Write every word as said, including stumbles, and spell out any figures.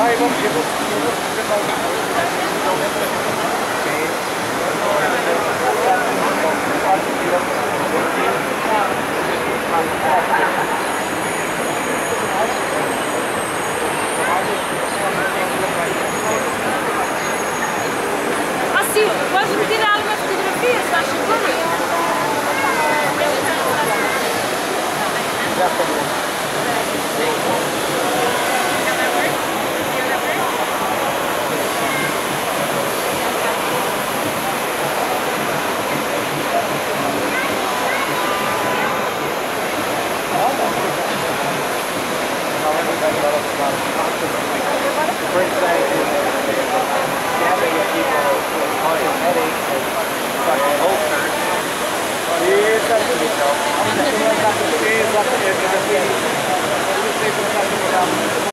Aí vamos ver, vou tentar o carro. Ah, sim, pode tirar uma fotografia, se faz favor. Já acabou. Brings back gathering of people with causing headaches and fucking ulcers. Exatamente. Exatamente.